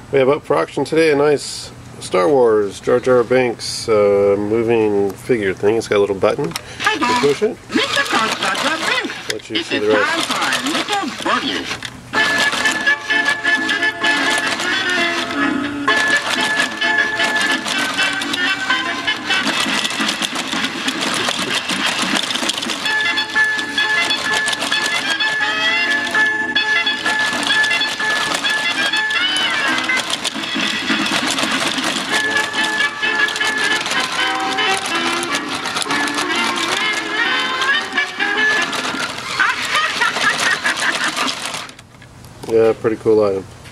We have up for auction today a nice Star Wars Jar Jar Binks moving figure thing. It's got a little button. You push it. Let you see the rest. Yeah, pretty cool item.